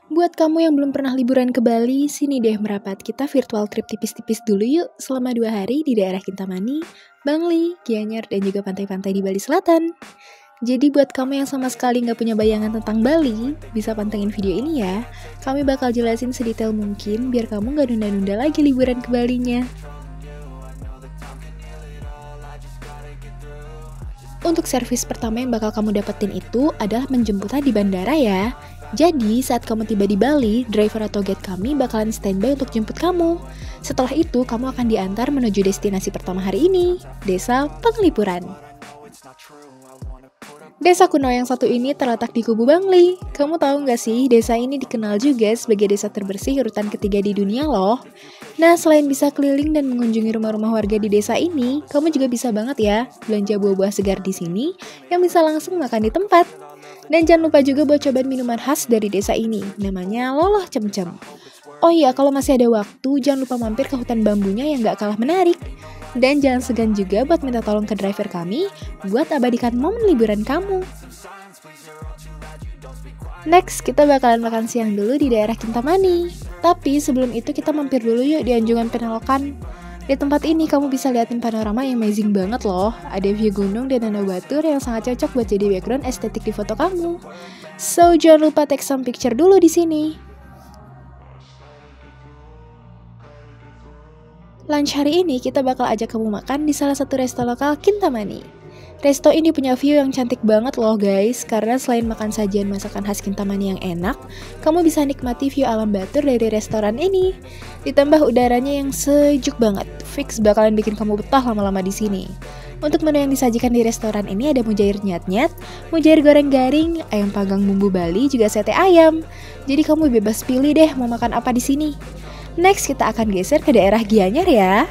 Buat kamu yang belum pernah liburan ke Bali, sini deh merapat. Kita virtual trip tipis-tipis dulu yuk selama 2 hari di daerah Kintamani, Bangli, Gianyar, dan juga pantai-pantai di Bali Selatan. Jadi buat kamu yang sama sekali nggak punya bayangan tentang Bali, bisa pantengin video ini ya. Kami bakal jelasin sedetail mungkin biar kamu nggak nunda-nunda lagi liburan ke Balinya. Untuk servis pertama yang bakal kamu dapetin itu adalah menjemputnya di bandara ya. Jadi, saat kamu tiba di Bali, driver atau guide kami bakalan standby untuk jemput kamu. Setelah itu, kamu akan diantar menuju destinasi pertama hari ini, Desa Penglipuran. Desa kuno yang satu ini terletak di Kubu Bangli. Kamu tahu nggak sih, desa ini dikenal juga sebagai desa terbersih urutan ketiga di dunia loh. Nah, selain bisa keliling dan mengunjungi rumah-rumah warga di desa ini, kamu juga bisa banget ya belanja buah-buah segar di sini yang bisa langsung makan di tempat. Dan jangan lupa juga buat cobain minuman khas dari desa ini, namanya Loloh Cemcem. Oh iya, kalau masih ada waktu, jangan lupa mampir ke hutan bambunya yang gak kalah menarik. Dan jangan segan juga buat minta tolong ke driver kami buat abadikan momen liburan kamu. Next, kita bakalan makan siang dulu di daerah Kintamani. Tapi sebelum itu kita mampir dulu yuk di Anjungan Penelokan. Di tempat ini kamu bisa liatin panorama yang amazing banget loh. Ada view gunung dan danau batur yang sangat cocok buat jadi background estetik di foto kamu. So, jangan lupa take some picture dulu di sini. Lunch hari ini kita bakal ajak kamu makan di salah satu resto lokal Kintamani. Resto ini punya view yang cantik banget loh guys, karena selain makan sajian masakan khas Kintamani yang enak, kamu bisa nikmati view alam batur dari restoran ini. Ditambah udaranya yang sejuk banget, fix bakalan bikin kamu betah lama-lama di sini. Untuk menu yang disajikan di restoran ini ada mujair nyat-nyat, mujair goreng garing, ayam panggang bumbu Bali, juga sate ayam. Jadi kamu bebas pilih deh mau makan apa di sini. Next kita akan geser ke daerah Gianyar ya.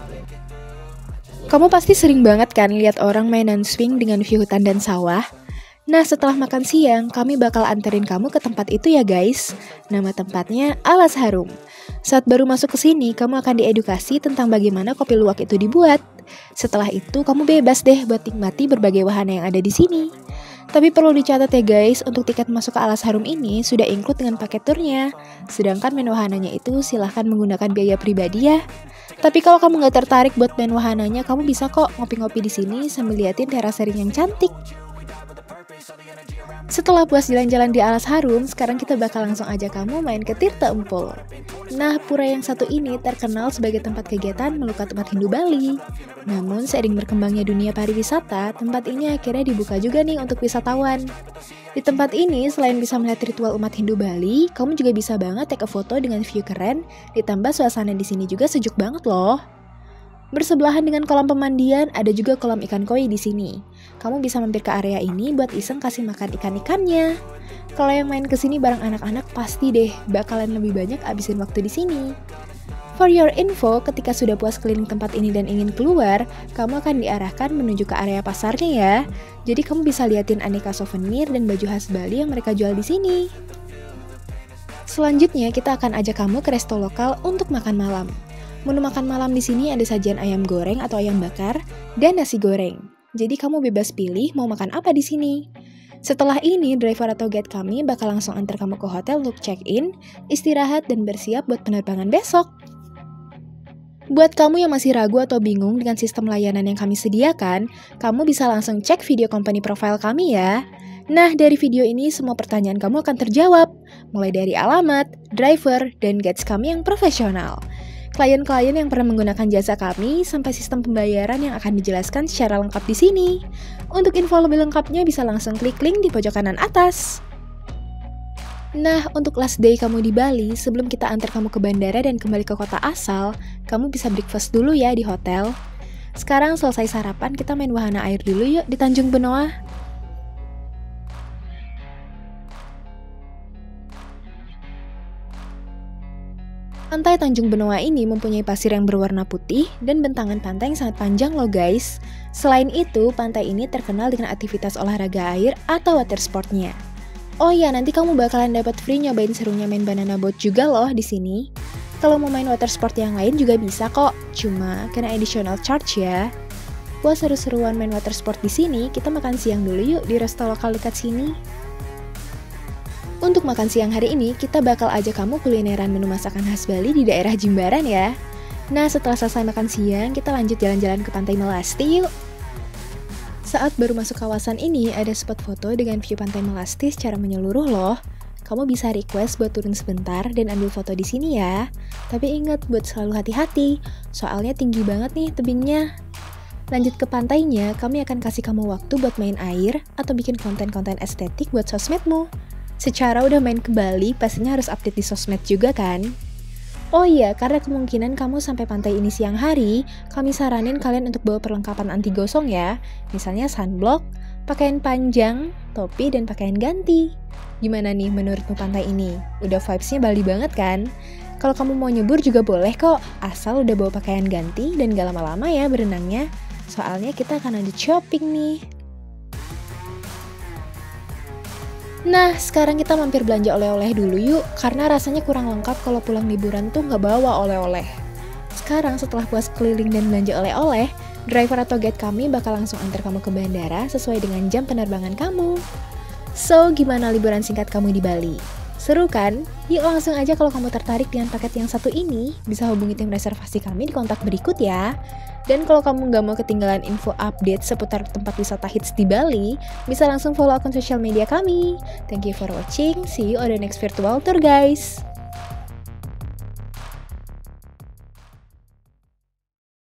Kamu pasti sering banget kan lihat orang mainan swing dengan view hutan dan sawah? Nah, setelah makan siang, kami bakal anterin kamu ke tempat itu ya guys. Nama tempatnya Alas Harum. Saat baru masuk ke sini, kamu akan diedukasi tentang bagaimana kopi luwak itu dibuat. Setelah itu, kamu bebas deh buat nikmati berbagai wahana yang ada di sini. Tapi perlu dicatat ya guys, untuk tiket masuk ke Alas Harum ini sudah include dengan paket turnya. Sedangkan menu wahananya itu silahkan menggunakan biaya pribadi ya. Tapi kalau kamu nggak tertarik buat main wahananya, kamu bisa kok ngopi-ngopi di sini sambil liatin terasering yang cantik. Setelah puas jalan-jalan di Alas Harum, sekarang kita bakal langsung ajak kamu main ke Tirta Empul. Nah, pura yang satu ini terkenal sebagai tempat kegiatan melukat umat Hindu Bali. Namun, seiring berkembangnya dunia pariwisata, tempat ini akhirnya dibuka juga nih untuk wisatawan. Di tempat ini, selain bisa melihat ritual umat Hindu Bali, kamu juga bisa banget take a foto dengan view keren, ditambah suasana di sini juga sejuk banget loh. Bersebelahan dengan kolam pemandian, ada juga kolam ikan koi di sini. Kamu bisa mampir ke area ini buat iseng kasih makan ikan-ikannya. Kalau yang main ke sini bareng anak-anak pasti deh bakalan lebih banyak abisin waktu di sini. For your info, ketika sudah puas keliling tempat ini dan ingin keluar, kamu akan diarahkan menuju ke area pasarnya ya. Jadi kamu bisa liatin aneka souvenir dan baju khas Bali yang mereka jual di sini. Selanjutnya, kita akan ajak kamu ke resto lokal untuk makan malam. Menu makan malam di sini ada sajian ayam goreng atau ayam bakar dan nasi goreng. Jadi kamu bebas pilih mau makan apa di sini. Setelah ini, driver atau guide kami bakal langsung antar kamu ke hotel untuk check-in, istirahat, dan bersiap buat penerbangan besok. Buat kamu yang masih ragu atau bingung dengan sistem layanan yang kami sediakan, kamu bisa langsung cek video company profile kami ya. Nah, dari video ini semua pertanyaan kamu akan terjawab, mulai dari alamat, driver, dan guides kami yang profesional. Klien-klien yang pernah menggunakan jasa kami sampai sistem pembayaran yang akan dijelaskan secara lengkap di sini. Untuk info lebih lengkapnya bisa langsung klik link di pojok kanan atas. Nah, untuk last day kamu di Bali, sebelum kita antar kamu ke bandara dan kembali ke kota asal, kamu bisa breakfast dulu ya di hotel. Sekarang selesai sarapan, kita main wahana air dulu yuk di Tanjung Benoa. Pantai Tanjung Benoa ini mempunyai pasir yang berwarna putih dan bentangan pantai yang sangat panjang loh guys. Selain itu, pantai ini terkenal dengan aktivitas olahraga air atau water sportnya. Oh iya, nanti kamu bakalan dapat free nyobain serunya main banana boat juga loh di sini. Kalau mau main water sport yang lain juga bisa kok, cuma kena additional charge ya. Buat seru-seruan main water sport di sini, kita makan siang dulu yuk di resto lokal dekat sini. Untuk makan siang hari ini, kita bakal ajak kamu kulineran menu masakan khas Bali di daerah Jimbaran ya. Nah, setelah selesai makan siang, kita lanjut jalan-jalan ke Pantai Melasti yuk. Saat baru masuk kawasan ini, ada spot foto dengan view Pantai Melasti secara menyeluruh loh. Kamu bisa request buat turun sebentar dan ambil foto di sini ya. Tapi ingat buat selalu hati-hati, soalnya tinggi banget nih tebingnya. Lanjut ke pantainya, kami akan kasih kamu waktu buat main air atau bikin konten-konten estetik buat sosmedmu. Secara udah main ke Bali, pastinya harus update di sosmed juga kan? Oh iya, karena kemungkinan kamu sampai pantai ini siang hari, kami saranin kalian untuk bawa perlengkapan anti gosong ya. Misalnya sunblock, pakaian panjang, topi, dan pakaian ganti. Gimana nih menurutmu pantai ini? Udah vibes-nya Bali banget kan? Kalau kamu mau nyebur juga boleh kok, asal udah bawa pakaian ganti dan gak lama-lama ya berenangnya. Soalnya kita akan lanjut shopping nih. Nah, sekarang kita mampir belanja oleh-oleh dulu yuk, karena rasanya kurang lengkap kalau pulang liburan tuh nggak bawa oleh-oleh. Sekarang setelah puas keliling dan belanja oleh-oleh, driver atau guide kami bakal langsung antar kamu ke bandara sesuai dengan jam penerbangan kamu. So, gimana liburan singkat kamu di Bali? Seru kan? Yuk langsung aja kalau kamu tertarik dengan paket yang satu ini, bisa hubungi tim reservasi kami di kontak berikut ya. Dan kalau kamu nggak mau ketinggalan info update seputar tempat wisata hits di Bali, bisa langsung follow akun sosial media kami. Thank you for watching, see you on the next virtual tour guys!